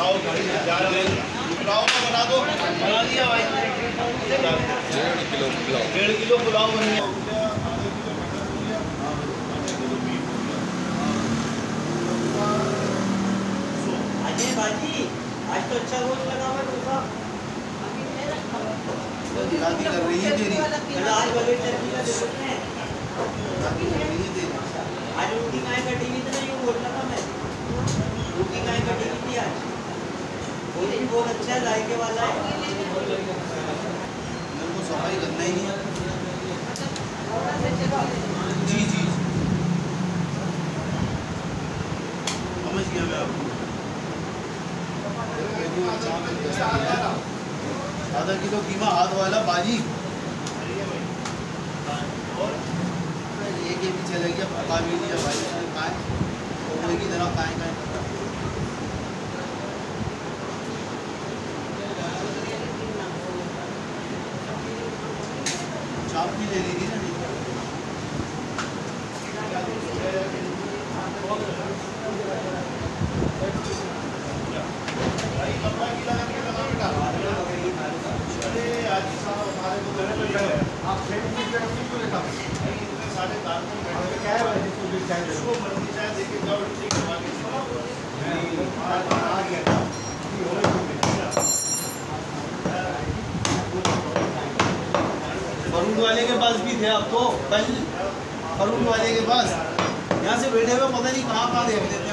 पुलाव का बना दो, बना दिया भाई। 1.5 किलो पुलाव बन गया। अजय बाजी आज तो अच्छा रोज लगा हुआ डोसा। दिलाती कर रही है तेरी। आज बगैर चटनी का जरूरत है। आज रोटी काहे कटी हुई थी ना, यूँ बोल रहा था मैं। रोटी काहे कटी हुई थी आज। भोजन बहुत अच्छा है, जायके वाला है। मेरे को सफाई करना ही नहीं है। जी जी समझ गया मैं आपको। आधा किलो कीमा हाथ वाला बाजी। एक ही पीछे लग गया, पका भी दिया भाई उसने। काए की तरह काए काए चाप भी ले ली थी ना। फरूट वाले के पास भी थे आप तो कल। फरूट वाले के पास यहाँ से बैठे हुए पता नहीं कहाँ कहाँ देख लेते हैं।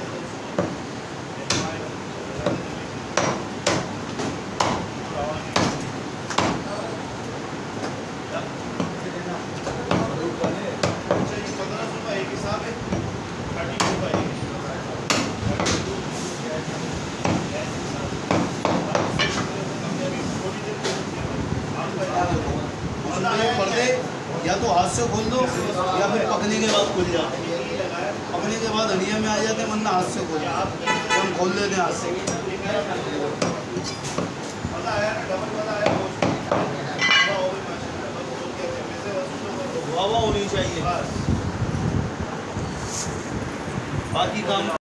पर्दे या तो हाथ से खोल दो या फिर पकने के बाद खुल जाते हैं। पकने के बाद हड़िया में आ जाते हैं, वरना हाथ से खोल हम खोल देते हैं हाथ से। हवा होनी चाहिए, बाकी काम